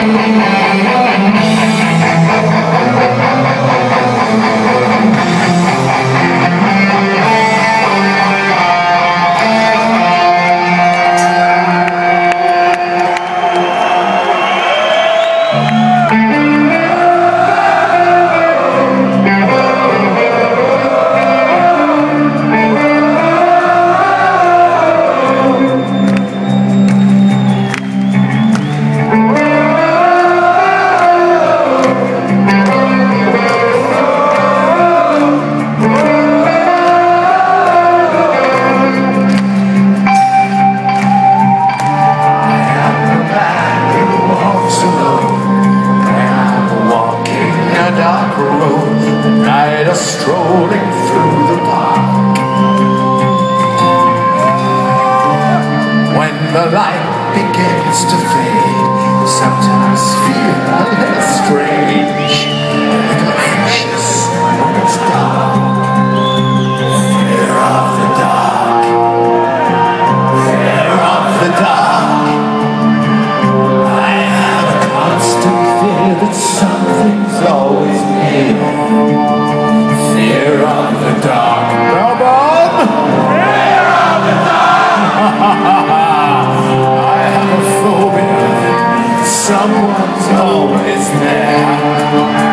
Strolling through the park, when the light begins to fade, sometimes feel a little strange, a little anxious when it's dark. Fear of the dark, fear of the dark. I have a constant fear that something's always near. Fear of the dark. Melbourne! Fear of the dark! I have a phobia. Someone's always there.